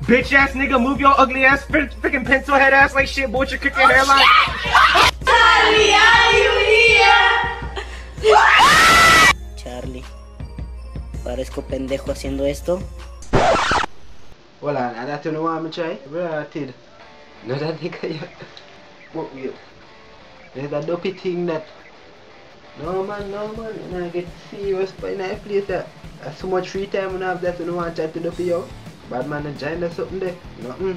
Bitch ass nigga, move your ugly ass, freaking pencil head ass like shit, boy, with your crooked hairline. Charlie, are you here? Charlie, parezco pendejo haciendo esto. Hola, and that's the one I'm try. Related. No, that nigga, yeah. What weird? There's that dopey thing that. No man, and I get serious by that place that. That's so much free time when I have that, so no one chat to dopey yo. Bad man, a giant or something there. No,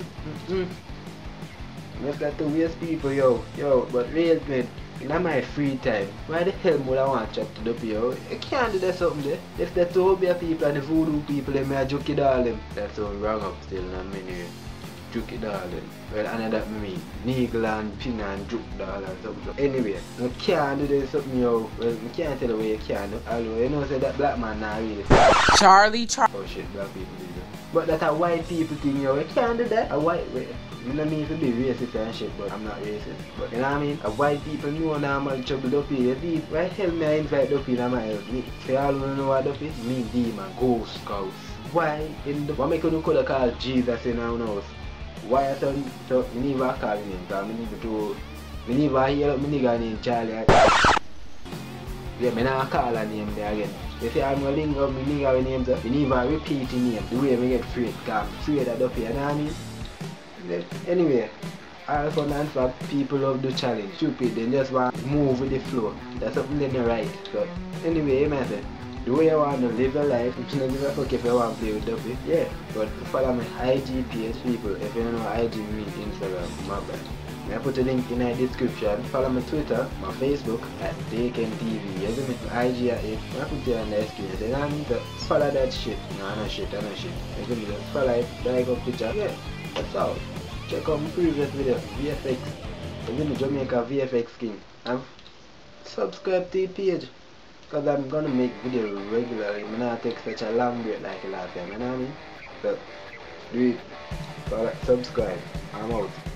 Just got to waste people, yo, but real man. In my free time, why the hell would I want to chat to the people? You can't do that something there. If the Tobia people and the voodoo people, they may joke it all them. That's all wrong up still, not many. Juke it all them. Well, I know that me. Niggle and pin and juke doll and something. Anyway, you can't do this something, yo. Well, you can't tell the way you can do. Although, you know, say that black man not really. Charlie. Oh shit, black people do that. But that's a white people thing, yo. You can't do that. A white way. You don't mean to be racist and shit, but I'm not racist. But you know what I mean? A white people know normal trouble Duppy. You did. Why hell me I invite Duppy in my house? Say all who know what Duppy? Me demon, ghost scouts. Why in the what make you could call Jesus in our house? Why I said so me never call him because me never hear up me nigga named Charlie. Yeah, me not call her name there again. You see I'm gonna link up me nigga with names, me never repeat his name. The way me get afraid, because I'm afraid of Duppy, you know what I mean? Anyway, all fun and for people love the challenge. Stupid, they just want to move with the flow. That's something they don't right. So anyway, you might say, the way you want to live your life, you don't give a fuck if you want to play with Duppy. Yeah, but follow my IG page, people. If you don't know IG, me Instagram, my bad. I put a link in the description. Follow my Twitter, my Facebook at DakeNTV. You see me? IG at it. I put it on the screen. You know what I mean? So follow that shit. No shit. You see me? Just follow it, like up picture. Yeah, that's all. Check out my previous video, VFX. I'm in the Jamaica VFX king. And subscribe to the page. Because I'm gonna make videos regularly. I'm not take such a long break like last time, you know what I mean? So do it. Subscribe. I'm out.